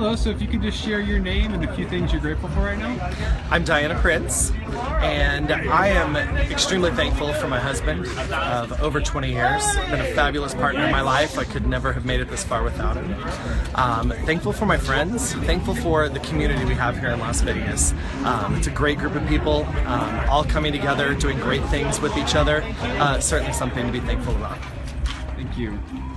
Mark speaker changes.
Speaker 1: Hello, so if you could just share your name and a few things you're grateful for right now.
Speaker 2: I'm Diana Prince, and I am extremely thankful for my husband of over 20 years. Been a fabulous partner in my life. I could never have made it this far without him. Thankful for my friends, thankful for the community we have here in Las Vegas. It's a great group of people, all coming together, doing great things with each other. Certainly something to be thankful about.
Speaker 1: Thank you.